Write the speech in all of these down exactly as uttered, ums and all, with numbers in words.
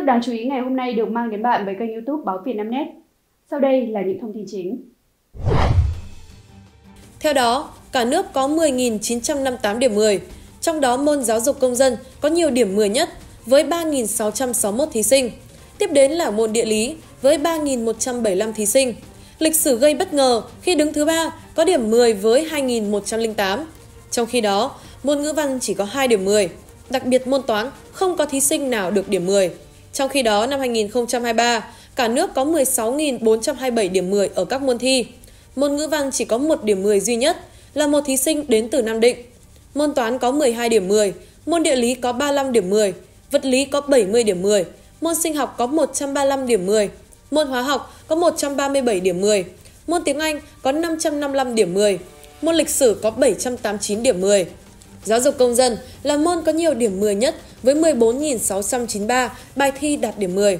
đáng chú ý ngày hôm nay được mang đến bạn với kênh YouTube Báo Vietnamnet. Sau đây là những thông tin chính. Theo đó, cả nước có mười nghìn chín trăm năm mươi tám điểm mười, trong đó môn giáo dục công dân có nhiều điểm mười nhất với ba nghìn sáu trăm sáu mươi mốt thí sinh. Tiếp đến là môn địa lý với ba nghìn một trăm bảy mươi lăm thí sinh. Lịch sử gây bất ngờ khi đứng thứ ba có điểm mười với hai nghìn một trăm lẻ tám. Trong khi đó, môn ngữ văn chỉ có hai điểm mười, đặc biệt môn toán không có thí sinh nào được điểm mười. Trong khi đó, năm hai nghìn không trăm hai mươi ba, cả nước có mười sáu nghìn bốn trăm hai mươi bảy điểm mười ở các môn thi. Môn ngữ văn chỉ có một điểm mười duy nhất là một thí sinh đến từ Nam Định. Môn toán có mười hai điểm mười, môn địa lý có ba mươi lăm điểm mười, vật lý có bảy mươi điểm mười, môn sinh học có một trăm ba mươi lăm điểm mười, môn hóa học có một trăm ba mươi bảy điểm mười, môn tiếng Anh có năm trăm năm mươi lăm điểm mười, môn lịch sử có bảy trăm tám mươi chín điểm mười. Giáo dục công dân là môn có nhiều điểm mười nhất với mười bốn nghìn sáu trăm chín mươi ba bài thi đạt điểm mười.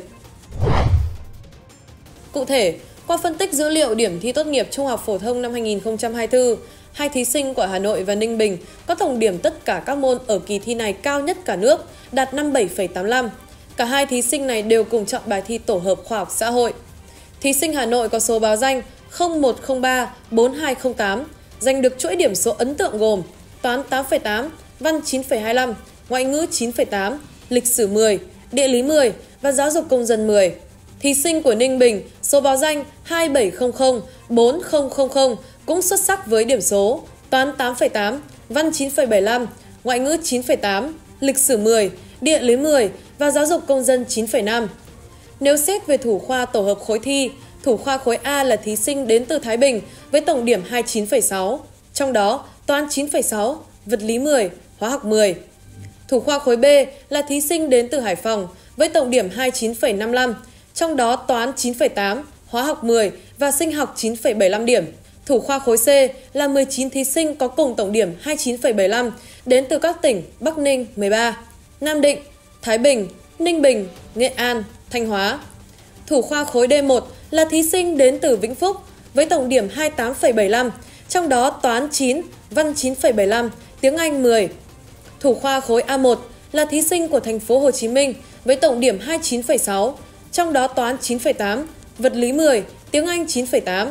Cụ thể, qua phân tích dữ liệu điểm thi tốt nghiệp trung học phổ thông năm hai nghìn không trăm hai mươi tư, hai thí sinh của Hà Nội và Ninh Bình có tổng điểm tất cả các môn ở kỳ thi này cao nhất cả nước, đạt năm mươi bảy phẩy tám mươi lăm. Cả hai thí sinh này đều cùng chọn bài thi tổ hợp khoa học xã hội. Thí sinh Hà Nội có số báo danh không một không ba bốn hai không tám, giành được chuỗi điểm số ấn tượng gồm toán tám phẩy tám, văn chín phẩy hai mươi lăm, ngoại ngữ chín phẩy tám, lịch sử mười, địa lý mười và giáo dục công dân mười. Thí sinh của Ninh Bình số báo danh hai bảy không không bốn không không không cũng xuất sắc với điểm số toán tám phẩy tám, văn chín phẩy bảy mươi lăm, ngoại ngữ chín phẩy tám, lịch sử mười, địa lý mười và giáo dục công dân chín phẩy năm. Nếu xét về thủ khoa tổ hợp khối thi, thủ khoa khối A là thí sinh đến từ Thái Bình với tổng điểm hai mươi chín phẩy sáu, trong đó toán chín phẩy sáu, vật lý mười, hóa học mười. Thủ khoa khối B là thí sinh đến từ Hải Phòng với tổng điểm hai mươi chín phẩy năm mươi lăm, trong đó toán chín phẩy tám, hóa học mười và sinh học chín phẩy bảy mươi lăm điểm. Thủ khoa khối C là mười chín thí sinh có cùng tổng điểm hai mươi chín phẩy bảy mươi lăm đến từ các tỉnh Bắc Ninh mười ba, Nam Định, Thái Bình, Ninh Bình, Nghệ An, Thanh Hóa. Thủ khoa khối D một là thí sinh đến từ Vĩnh Phúc với tổng điểm hai mươi tám phẩy bảy mươi lăm, trong đó toán chín, văn chín phẩy bảy mươi lăm, tiếng Anh mười. Thủ khoa khối A một là thí sinh của thành phố Hồ Chí Minh với tổng điểm hai mươi chín phẩy sáu, trong đó toán chín phẩy tám, vật lý mười, tiếng Anh chín phẩy tám.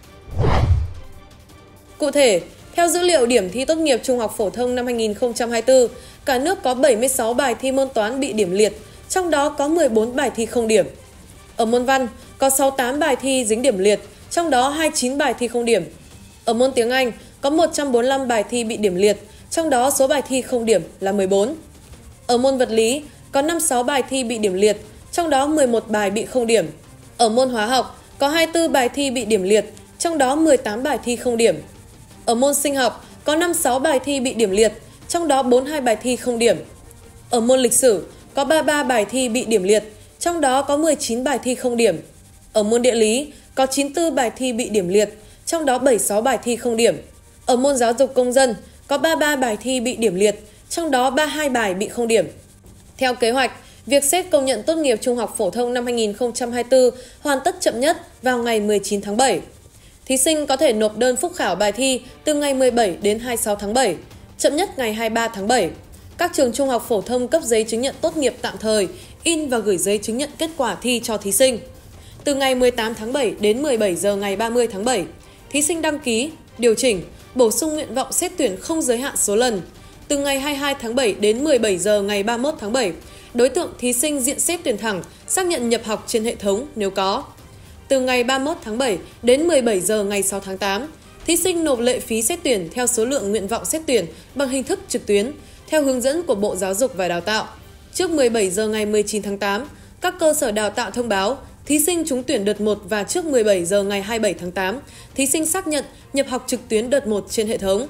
Cụ thể, theo dữ liệu điểm thi tốt nghiệp trung học phổ thông năm hai nghìn không trăm hai mươi tư, cả nước có bảy mươi sáu bài thi môn toán bị điểm liệt, trong đó có mười bốn bài thi không điểm. Ở môn văn, có sáu mươi tám bài thi dính điểm liệt, trong đó hai mươi chín bài thi không điểm. Ở môn tiếng Anh, có một trăm bốn mươi lăm bài thi bị điểm liệt, trong đó số bài thi không điểm là mười bốn. Ở môn vật lý, có năm mươi sáu bài thi bị điểm liệt, trong đó mười một bài bị không điểm. Ở môn hóa học, có hai mươi tư bài thi bị điểm liệt, trong đó mười tám bài thi không điểm. Ở môn sinh học, có năm mươi sáu bài thi bị điểm liệt, trong đó bốn mươi hai bài thi không điểm. Ở môn lịch sử, có ba mươi ba bài thi bị điểm liệt, trong đó có mười chín bài thi không điểm. Ở môn địa lý, có chín mươi tư bài thi bị điểm liệt, trong đó bảy mươi sáu bài thi không điểm. Ở môn giáo dục công dân, có ba mươi ba bài thi bị điểm liệt, trong đó ba mươi hai bài bị không điểm. Theo kế hoạch, việc xét công nhận tốt nghiệp trung học phổ thông năm hai nghìn không trăm hai mươi tư hoàn tất chậm nhất vào ngày mười chín tháng bảy. Thí sinh có thể nộp đơn phúc khảo bài thi từ ngày mười bảy đến hai mươi sáu tháng bảy, chậm nhất ngày hai mươi ba tháng bảy. Các trường trung học phổ thông cấp giấy chứng nhận tốt nghiệp tạm thời, in và gửi giấy chứng nhận kết quả thi cho thí sinh. Từ ngày mười tám tháng bảy đến mười bảy giờ ngày ba mươi tháng bảy, thí sinh đăng ký, điều chỉnh, bổ sung nguyện vọng xét tuyển không giới hạn số lần. Từ ngày hai mươi hai tháng bảy đến mười bảy giờ ngày ba mươi mốt tháng bảy, đối tượng thí sinh diện xét tuyển thẳng xác nhận nhập học trên hệ thống nếu có. Từ ngày ba mươi mốt tháng bảy đến mười bảy giờ ngày sáu tháng tám, thí sinh nộp lệ phí xét tuyển theo số lượng nguyện vọng xét tuyển bằng hình thức trực tuyến, theo hướng dẫn của Bộ Giáo dục và Đào tạo. Trước mười bảy giờ ngày mười chín tháng tám, các cơ sở đào tạo thông báo thí sinh trúng tuyển đợt một và trước mười bảy giờ ngày hai mươi bảy tháng tám, thí sinh xác nhận nhập học trực tuyến đợt một trên hệ thống.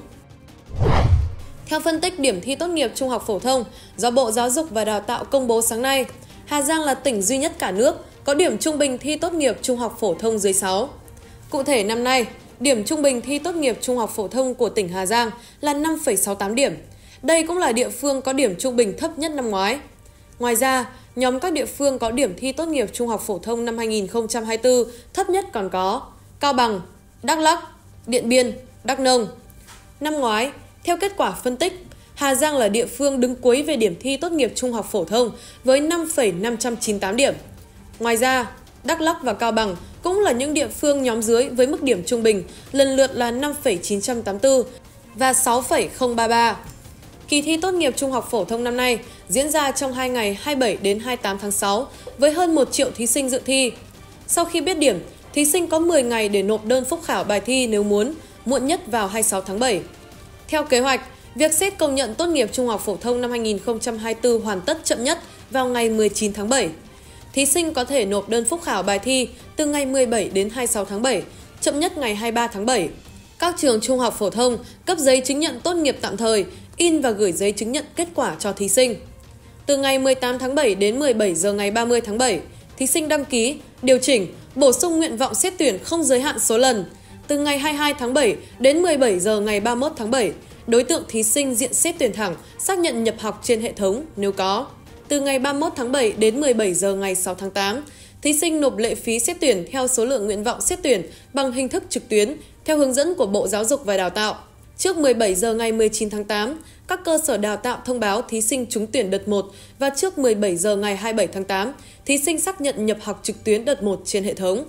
Theo phân tích điểm thi tốt nghiệp trung học phổ thông do Bộ Giáo dục và Đào tạo công bố sáng nay, Hà Giang là tỉnh duy nhất cả nước có điểm trung bình thi tốt nghiệp trung học phổ thông dưới sáu. Cụ thể năm nay, điểm trung bình thi tốt nghiệp trung học phổ thông của tỉnh Hà Giang là năm phẩy sáu mươi tám điểm. Đây cũng là địa phương có điểm trung bình thấp nhất năm ngoái. Ngoài ra, nhóm các địa phương có điểm thi tốt nghiệp trung học phổ thông năm hai nghìn không trăm hai mươi tư thấp nhất còn có Cao Bằng, Đắk Lắk, Điện Biên, Đắk Nông. Năm ngoái, theo kết quả phân tích, Hà Giang là địa phương đứng cuối về điểm thi tốt nghiệp trung học phổ thông với năm phẩy năm trăm chín mươi tám điểm. Ngoài ra, Đắk Lắk và Cao Bằng cũng là những địa phương nhóm dưới với mức điểm trung bình lần lượt là năm phẩy chín trăm tám mươi tư và sáu phẩy không ba ba. Kỳ thi tốt nghiệp trung học phổ thông năm nay diễn ra trong hai ngày hai mươi bảy đến hai mươi tám tháng sáu với hơn một triệu thí sinh dự thi. Sau khi biết điểm, thí sinh có mười ngày để nộp đơn phúc khảo bài thi nếu muốn, muộn nhất vào hai mươi sáu tháng bảy. Theo kế hoạch, việc xét công nhận tốt nghiệp trung học phổ thông năm hai nghìn không trăm hai mươi tư hoàn tất chậm nhất vào ngày mười chín tháng bảy. Thí sinh có thể nộp đơn phúc khảo bài thi từ ngày mười bảy đến hai mươi sáu tháng bảy, chậm nhất ngày hai mươi ba tháng bảy. Các trường trung học phổ thông cấp giấy chứng nhận tốt nghiệp tạm thời, in và gửi giấy chứng nhận kết quả cho thí sinh. Từ ngày mười tám tháng bảy đến mười bảy giờ ngày ba mươi tháng bảy, thí sinh đăng ký, điều chỉnh, bổ sung nguyện vọng xét tuyển không giới hạn số lần. Từ ngày hai mươi hai tháng bảy đến mười bảy giờ ngày ba mươi mốt tháng bảy, đối tượng thí sinh diện xét tuyển thẳng xác nhận nhập học trên hệ thống nếu có. Từ ngày ba mươi mốt tháng bảy đến mười bảy giờ ngày sáu tháng tám, thí sinh nộp lệ phí xét tuyển theo số lượng nguyện vọng xét tuyển bằng hình thức trực tuyến theo hướng dẫn của Bộ Giáo dục và Đào tạo. Trước mười bảy giờ ngày mười chín tháng tám, các cơ sở đào tạo thông báo thí sinh trúng tuyển đợt một và trước mười bảy giờ ngày hai mươi bảy tháng tám, thí sinh xác nhận nhập học trực tuyến đợt một trên hệ thống.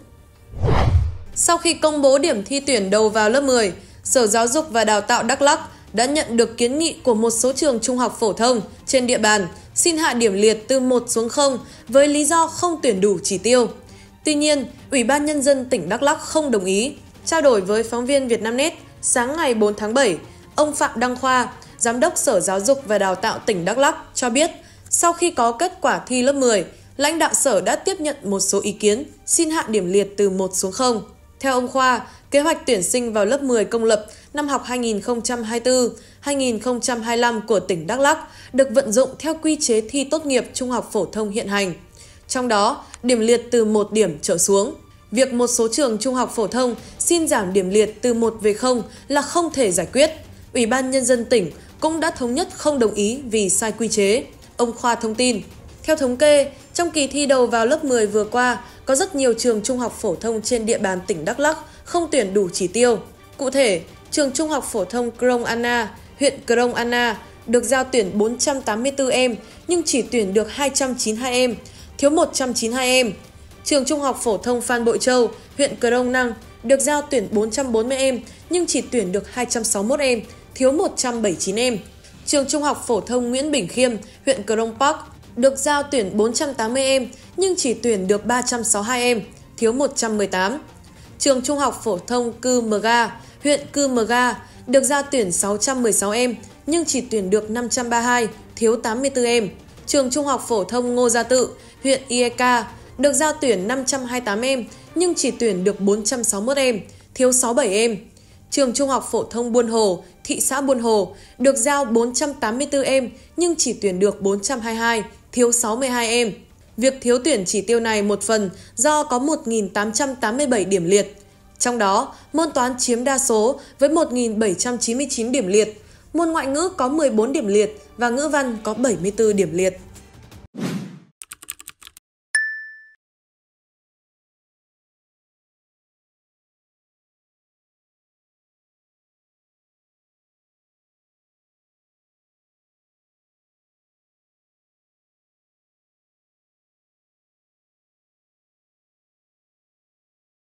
Sau khi công bố điểm thi tuyển đầu vào lớp mười, Sở Giáo dục và Đào tạo Đắk Lắk đã nhận được kiến nghị của một số trường trung học phổ thông trên địa bàn xin hạ điểm liệt từ một xuống không với lý do không tuyển đủ chỉ tiêu. Tuy nhiên, Ủy ban Nhân dân tỉnh Đắk Lắk không đồng ý. Trao đổi với phóng viên Vietnamnet, sáng ngày bốn tháng bảy, ông Phạm Đăng Khoa, Giám đốc Sở Giáo dục và Đào tạo tỉnh Đắk Lắk cho biết, sau khi có kết quả thi lớp mười, lãnh đạo sở đã tiếp nhận một số ý kiến xin hạ điểm liệt từ một xuống không. Theo ông Khoa, kế hoạch tuyển sinh vào lớp mười công lập năm học hai nghìn không trăm hai mươi tư hai nghìn không trăm hai mươi lăm của tỉnh Đắk Lắk được vận dụng theo quy chế thi tốt nghiệp trung học phổ thông hiện hành. Trong đó, điểm liệt từ một điểm trở xuống. Việc một số trường trung học phổ thông xin giảm điểm liệt từ một về không là không thể giải quyết. Ủy ban Nhân dân tỉnh cũng đã thống nhất không đồng ý vì sai quy chế. Ông Khoa thông tin. Theo thống kê, trong kỳ thi đầu vào lớp mười vừa qua, có rất nhiều trường trung học phổ thông trên địa bàn tỉnh Đắk Lắk không tuyển đủ chỉ tiêu. Cụ thể, trường trung học phổ thông Krông Anna, huyện Krông Anna được giao tuyển bốn trăm tám mươi tư em nhưng chỉ tuyển được hai trăm chín mươi hai em, thiếu một trăm chín mươi hai em. Trường trung học phổ thông Phan Bội Châu, huyện Krông Năng được giao tuyển bốn trăm bốn mươi em nhưng chỉ tuyển được hai trăm sáu mươi mốt em, thiếu một trăm bảy mươi chín em. Trường trung học phổ thông Nguyễn Bỉnh Khiêm, huyện Krông Park được giao tuyển bốn trăm tám mươi em nhưng chỉ tuyển được ba trăm sáu mươi hai em, thiếu một trăm mười tám. Trường trung học phổ thông Cư Mờ Ga, huyện Cư Mờ Ga được giao tuyển sáu trăm mười sáu em nhưng chỉ tuyển được năm trăm ba mươi hai, thiếu tám mươi tư em. Trường trung học phổ thông Ngô Gia Tự, huyện i e ca được giao tuyển năm trăm hai mươi tám em nhưng chỉ tuyển được bốn trăm sáu mươi mốt em, thiếu sáu mươi bảy em. Trường trung học phổ thông Buôn Hồ, thị xã Buôn Hồ được giao bốn trăm tám mươi tư em nhưng chỉ tuyển được bốn trăm hai mươi hai, thiếu sáu mươi hai em. Việc thiếu tuyển chỉ tiêu này một phần do có một nghìn tám trăm tám mươi bảy điểm liệt. Trong đó, môn toán chiếm đa số với một nghìn bảy trăm chín mươi chín điểm liệt, môn ngoại ngữ có mười bốn điểm liệt và ngữ văn có bảy mươi tư điểm liệt.